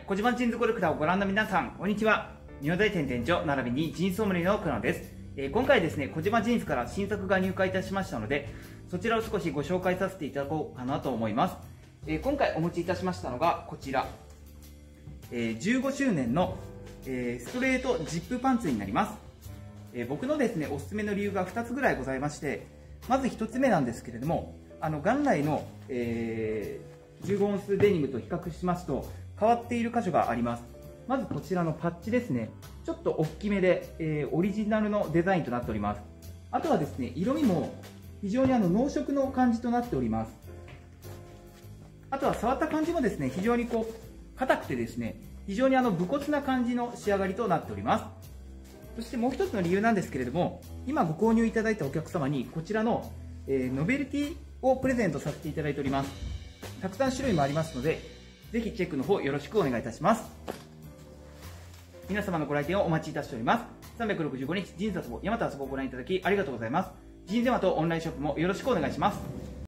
小島ジーンズコレクターをご覧の皆さん、こんにちは。日本大店店長並びにジーンズソムリエの黒野です。今回ですね、小島ジーンズから新作が入荷いたしましたので、そちらを少しご紹介させていただこうかなと思います。今回お持ちいたしましたのがこちら、15周年のストレートジップパンツになります。僕のですね、おすすめの理由が2つぐらいございまして、まず1つ目なんですけれども、元来の、15オンスデニムと比較しますと変わっている箇所があります。まずこちらのパッチですね、ちょっと大きめで、オリジナルのデザインとなっております。あとはですね、色味も非常に濃色の感じとなっております。あとは触った感じもですね、非常に硬くてですね、非常に武骨な感じの仕上がりとなっております。そしてもう一つの理由なんですけれども、今ご購入いただいたお客様にこちらの、ノベルティをプレゼントさせていただいております。たくさん種類もありますので、ぜひチェックの方よろしくお願いいたします。皆様のご来店をお待ちいたしております。365日ジーンズ遊ぼう、ヤマト遊ぼうをご覧いただきありがとうございます。ジーンズヤマトオンラインショップもよろしくお願いします。